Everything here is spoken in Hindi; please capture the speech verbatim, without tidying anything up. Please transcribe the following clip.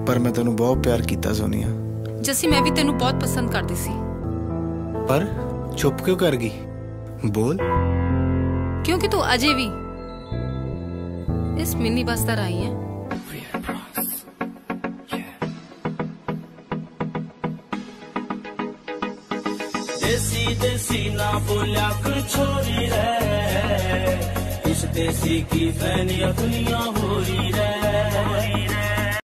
पर मैं तेनू बहुत प्यार किया सोनिया। जसी मैं भी तेनू बहुत पसंद करती सी। पर चुप क्यों कर गई? बोल। क्योंकि तू अजे भी इस मिनी बस तरह आई है। देसी देसी ना बोलिया कर छोरी रे, इस देसी की फैनिया दुनिया हो रही रे।